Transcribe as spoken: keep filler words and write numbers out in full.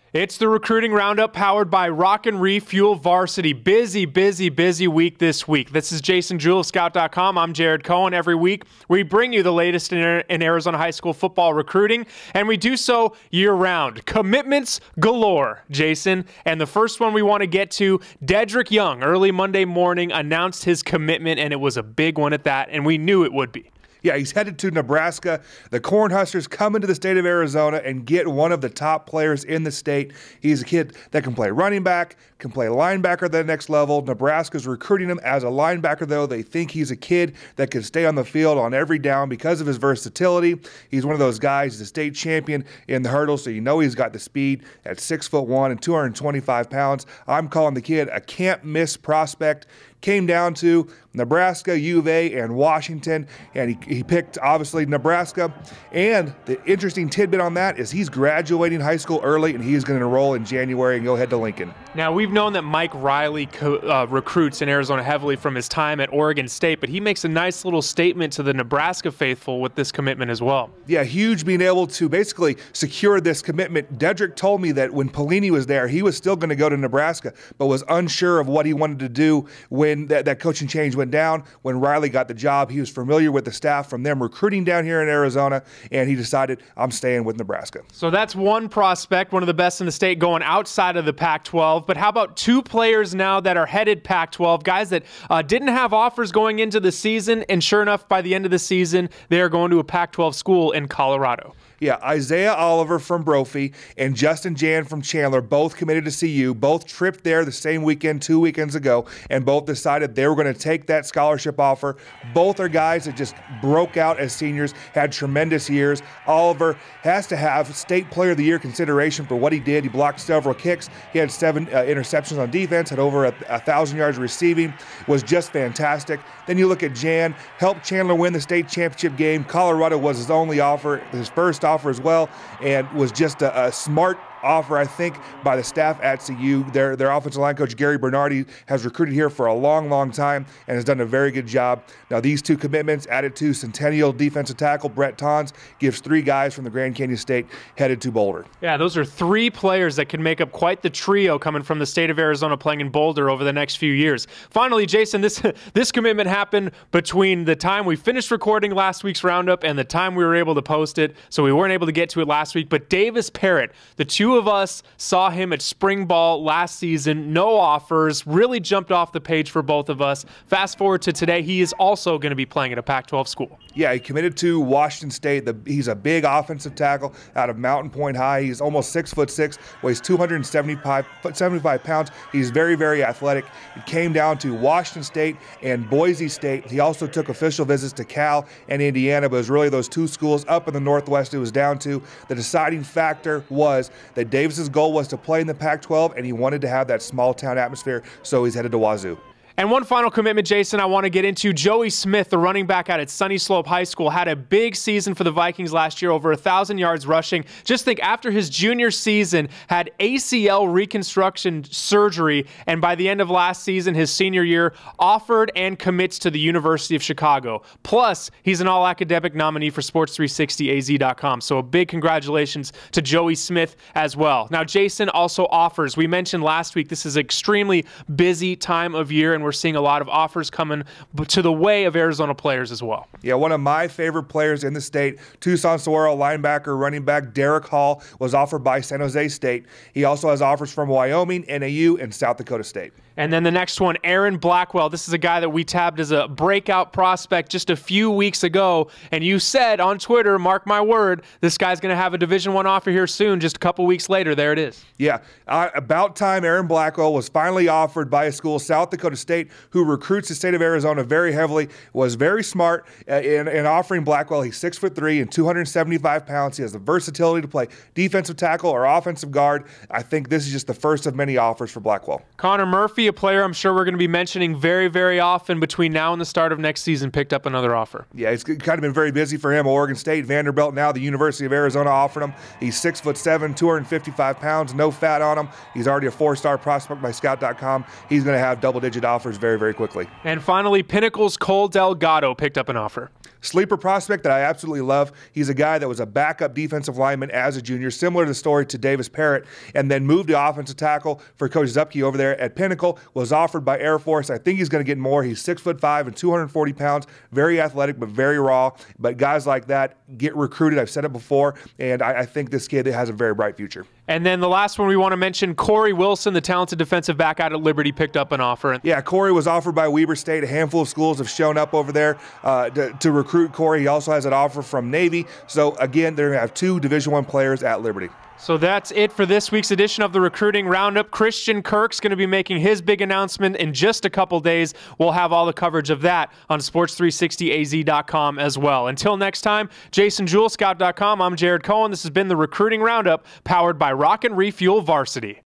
It's the Recruiting Roundup powered by Rock and Refuel Varsity. Busy, busy, busy week this week. This is Jason Jewell of Scout dot com. I'm Jared Cohen. Every week, we bring you the latest in, in Arizona high school football recruiting, and we do so year-round. Commitments galore, Jason. And the first one we want to get to, Dedrick Young, early Monday morning, announced his commitment, and it was a big one at that, and we knew it would be. Yeah, he's headed to Nebraska. The Cornhuskers come into the state of Arizona and get one of the top players in the state. He's a kid that can play running back, can play linebacker at the next level. Nebraska's recruiting him as a linebacker, though. They think he's a kid that can stay on the field on every down because of his versatility. He's one of those guys, he's a state champion in the hurdle, so you know he's got the speed at six foot one and two hundred twenty-five pounds. I'm calling the kid a can't-miss prospect. Came down to Nebraska, U of A, and Washington, and he, he picked, obviously, Nebraska. And the interesting tidbit on that is he's graduating high school early, and he's going to enroll in January and go head to Lincoln. Now, we've known that Mike Riley co- uh, recruits in Arizona heavily from his time at Oregon State, but he makes a nice little statement to the Nebraska faithful with this commitment as well. Yeah, huge being able to basically secure this commitment. Dedrick told me that when Pelini was there, he was still going to go to Nebraska, but was unsure of what he wanted to do when When that, that coaching change went down. When Riley got the job, he was familiar with the staff from them recruiting down here in Arizona, and he decided, I'm staying with Nebraska. So that's one prospect, one of the best in the state, going outside of the Pac twelve. But how about two players now that are headed Pac twelve, guys that uh, didn't have offers going into the season, and sure enough, by the end of the season, they are going to a Pac twelve school in Colorado. Yeah, Isaiah Oliver from Brophy and Justin Jan from Chandler both committed to C U, both tripped there the same weekend two weekends ago, and both decided they were going to take that scholarship offer. Both are guys that just broke out as seniors, had tremendous years. Oliver has to have State Player of the Year consideration for what he did. He blocked several kicks. He had seven uh, interceptions on defense, had over a, a thousand yards receiving, was just fantastic. Then you look at Jan, helped Chandler win the state championship game. Colorado was his only offer, his first offer as well, and was just a, a smart offer, I think, by the staff at C U. Their, their offensive line coach, Gary Bernardi, has recruited here for a long, long time and has done a very good job. Now, these two commitments added to Centennial defensive tackle Brett Tons gives three guys from the Grand Canyon State headed to Boulder. Yeah, those are three players that can make up quite the trio coming from the state of Arizona playing in Boulder over the next few years. Finally, Jason, this, this commitment happened between the time we finished recording last week's roundup and the time we were able to post it, so we weren't able to get to it last week. But Davis Parrott, the two of us saw him at spring ball last season, no offers, really jumped off the page for both of us. Fast forward to today, he is also going to be playing at a Pac twelve school. Yeah, he committed to Washington State. The, he's a big offensive tackle out of Mountain Point High. He's almost six foot six, weighs two hundred seventy-five pounds. He's very, very athletic. It came down to Washington State and Boise State. He also took official visits to Cal and Indiana, but it was really those two schools up in the Northwest it was down to. The deciding factor was that Davis' goal was to play in the Pac twelve, and he wanted to have that small-town atmosphere, so he's headed to Wazoo. And one final commitment, Jason, I want to get into. Joey Smith, the running back out at Sunny Slope High School, had a big season for the Vikings last year, over one thousand yards rushing. Just think, after his junior season, had A C L reconstruction surgery, and by the end of last season, his senior year, offered and commits to the University of Chicago. Plus, he's an all-academic nominee for Sports three sixty A Z dot com. So a big congratulations to Joey Smith as well. Now, Jason also offers. We mentioned last week this is an extremely busy time of year, and we're seeing a lot of offers coming to the way of Arizona players as well. Yeah, one of my favorite players in the state, Tucson Saguaro linebacker, running back Derek Hall, was offered by San Jose State. He also has offers from Wyoming, N A U, and South Dakota State. And then the next one, Aaron Blackwell. This is a guy that we tabbed as a breakout prospect just a few weeks ago. And you said on Twitter, mark my word, this guy's going to have a Division One offer here soon. Just a couple weeks later, there it is. Yeah, uh, about time Aaron Blackwell was finally offered by a school, South Dakota State, who recruits the state of Arizona very heavily, was very smart uh, in, in offering Blackwell. He's six foot three and two hundred seventy-five pounds. He has the versatility to play defensive tackle or offensive guard. I think this is just the first of many offers for Blackwell. Connor Murphy, a player I'm sure we're going to be mentioning very, very often between now and the start of next season, picked up another offer. Yeah, it's kind of been very busy for him. Oregon State, Vanderbilt, now the University of Arizona offered him. He's six foot seven, two hundred fifty-five pounds, no fat on him. He's already a four-star prospect by Scout dot com. He's going to have double-digit offers very, very quickly. And finally, Pinnacle's Cole Delgado picked up an offer. Sleeper prospect that I absolutely love. He's a guy that was a backup defensive lineman as a junior, similar to the story to Davis Parrott, and then moved to offensive tackle for Coach Zupke over there at Pinnacle, was offered by Air Force. I think he's going to get more. He's six foot five and two hundred forty pounds, very athletic but very raw. But guys like that get recruited. I've said it before, and I, I think this kid has a very bright future. And then the last one we want to mention, Corey Wilson, the talented defensive back out at Liberty, picked up an offer. Yeah, Corey was offered by Weber State. A handful of schools have shown up over there uh, to, to recruit Corey. He also has an offer from Navy. So, again, they're going to have two Division I players at Liberty. So that's it for this week's edition of the Recruiting Roundup. Christian Kirk's going to be making his big announcement in just a couple days. We'll have all the coverage of that on sports three sixty A Z dot com as well. Until next time, Jason Jewell, Scout dot com. I'm Jared Cohen. This has been the Recruiting Roundup, powered by Rock and Refuel Varsity.